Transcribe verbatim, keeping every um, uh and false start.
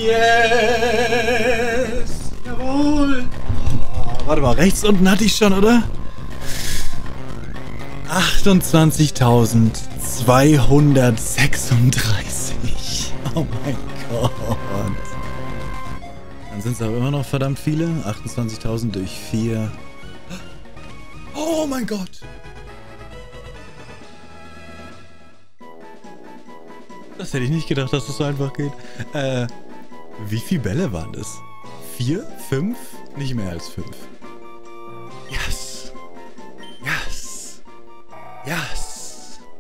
Yes! Jawohl! Oh, warte mal, rechts unten hatte ich schon, oder? achtundzwanzigtausendzweihundertsechsunddreißig. Oh mein Gott. Dann sind es aber immer noch verdammt viele. achtundzwanzigtausend durch vier. Oh mein Gott. Das hätte ich nicht gedacht, dass das so einfach geht. Äh, wie viele Bälle waren das? Vier? Fünf? Nicht mehr als fünf. Yes.